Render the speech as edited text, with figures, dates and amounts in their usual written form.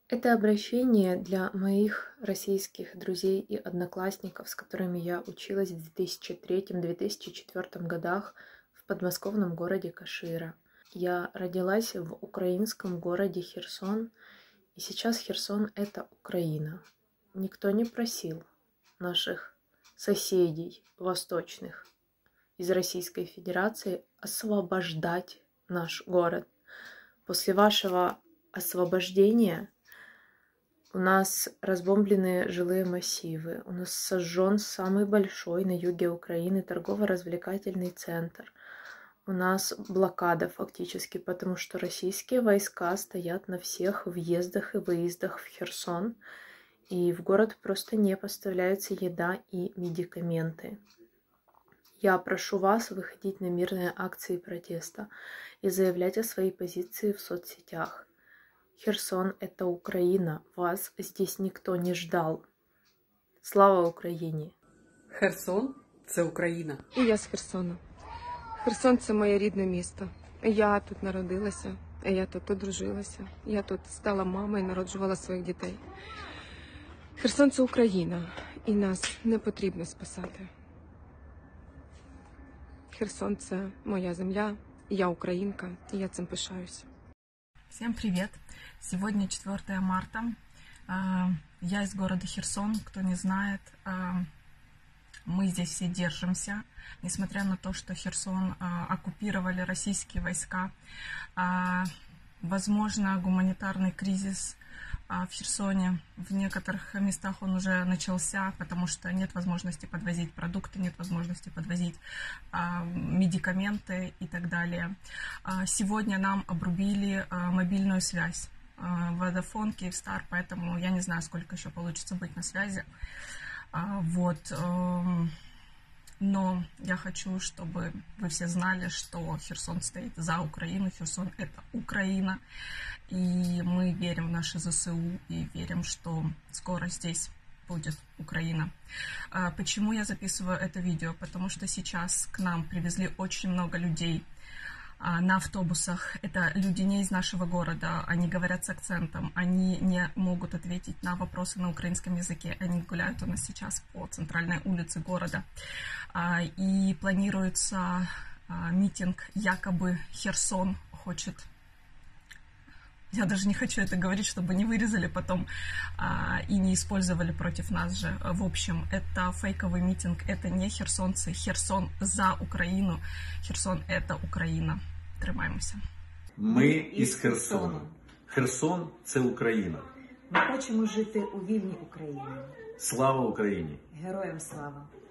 Это обращение для моих российских друзей и одноклассников, с которыми я училась в 2003-2004 годах в подмосковном городе Кашира. Я родилась в украинском городе Херсон, и сейчас Херсон — это Украина. Никто не просил наших соседей восточных из Российской Федерации освобождать наш город. После вашего освобождения у нас разбомблены жилые массивы, у нас сожжен самый большой на юге Украины торгово-развлекательный центр. У нас блокада фактически, потому что российские войска стоят на всех въездах и выездах в Херсон, и в город просто не поставляется еда и медикаменты. Я прошу вас выходить на мирные акции протеста и заявлять о своей позиции в соцсетях. Херсон — это Украина. Вас здесь никто не ждал. Слава Україні! Херсон – це Україна. І я з Херсона. Херсон – це моє рідне місто. Я тут народилася, я тут одружилася. Я тут стала мамою і народжувала своїх дітей. Херсон – це Україна, і нас не потрібно спасати. Херсон – це моя земля, я українка, і я цим пишаюся. Всем привет! Сегодня 4 марта. Я из города Херсон. Кто не знает, мы здесь все держимся. Несмотря на то, что Херсон оккупировали российские войска. Возможно, гуманитарный кризис в Херсоне. В некоторых местах он уже начался, потому что нет возможности подвозить продукты, нет возможности подвозить медикаменты и так далее. Сегодня нам обрубили мобильную связь. Vodafone, Kyivstar, поэтому я не знаю, сколько еще получится быть на связи. Но я хочу, чтобы вы все знали, что Херсон стоит за Украину. Херсон — это Украина. И мы верим в наши ЗСУ и верим, что скоро здесь будет Украина. Почему я записываю это видео? Потому что сейчас к нам привезли очень много людей на автобусах. Это люди не из нашего города, они говорят с акцентом, они не могут ответить на вопросы на украинском языке, они гуляют у нас сейчас по центральной улице города. И планируется митинг, якобы Херсон хочет... Я даже не хочу это говорить, чтобы не вырезали потом и не использовали против нас же. В общем, это фейковый митинг, это не херсонцы. Херсон за Украину. Херсон — это Україна. Тримаємося. Ми із Херсону. Херсон – це Україна. Ми хочемо жити у вільній Україні. Слава Україні! Героям слава!